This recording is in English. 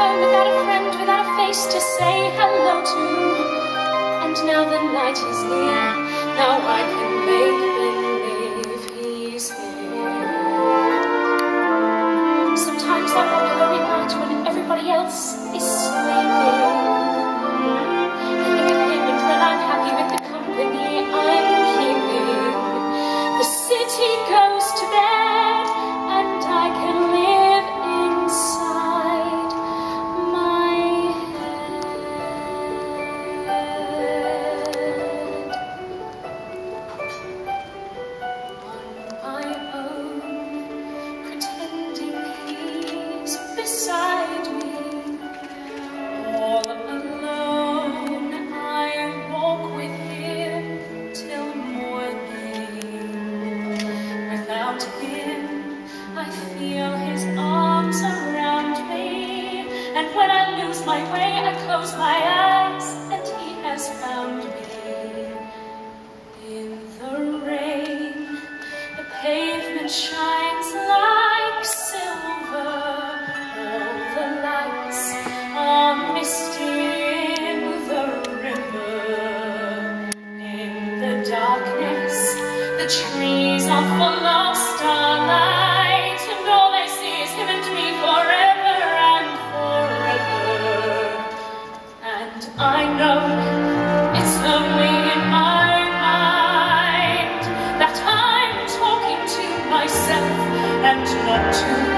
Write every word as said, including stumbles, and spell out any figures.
home without a friend, without a face to say hello to. And now the night is near, now I can make believe he's here. Sometimes I wonder every night when everybody else is sleeping. I think of him and then I'm happy with the company I'm keeping. The city goes to bed and I can live inside my head. On my own, pretending he's beside me. All alone, I walk with him till morning. Without him, I feel his arms around me. And when I lose my way, I close my eyes, and he has found me. In the rain, the pavement shines like silver. All the lights are misty in the river. In the darkness, the trees are full of starlight, and all they see is him and me forever and forever. And I know it's only in my mind that I'm talking to myself and not to